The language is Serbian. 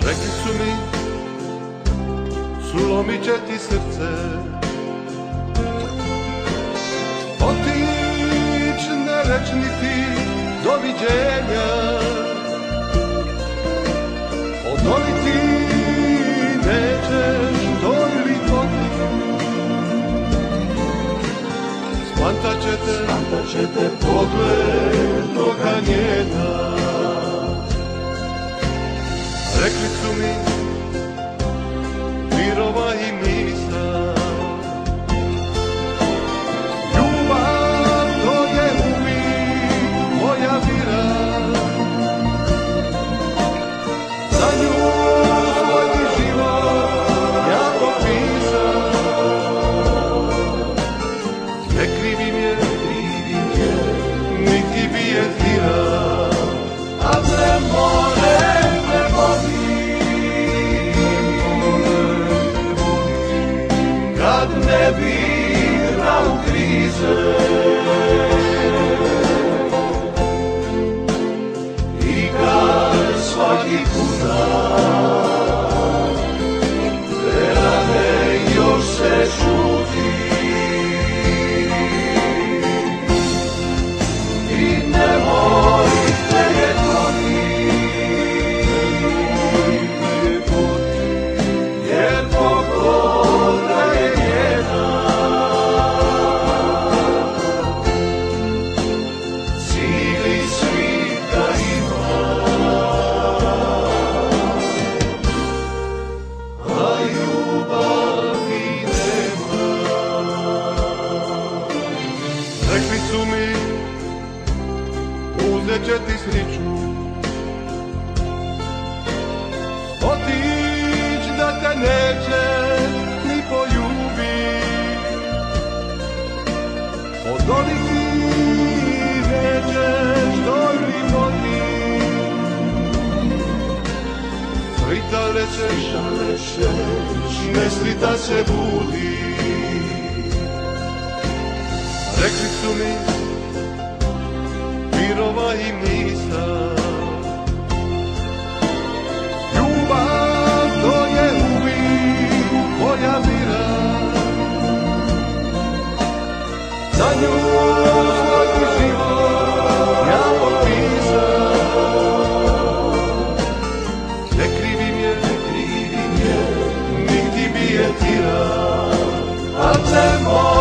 Rekli su mi, slomit će ti srce, otić, ne reć niti doviđenja, odoliti nećeš toj lipoti, spantat će te pogled toga njena. Rekli su mi, mirova i misa, ljubav to je uvijek moja vira, za nju svoj život ja popisam. Ne krivim je, niti bi je htira, a ne more me kad ne bira u krize i kad svaki kunak te rane još se šuti i nemojte je kloniti, jer pokoda je njena. Cijeli svit da ima, a ljubavi nema. Rekli su mi, uzet će ti sriću, otić da te neće ni poljubit, odoliti nećeš toj lipoti, srita rečeš, nesrita se budi. Rekli su mi, mirova i misa, ljubav to je uvijek moja vira, za nju svoj život ja popisam. Ne krivim je, niti bi je tira, a ne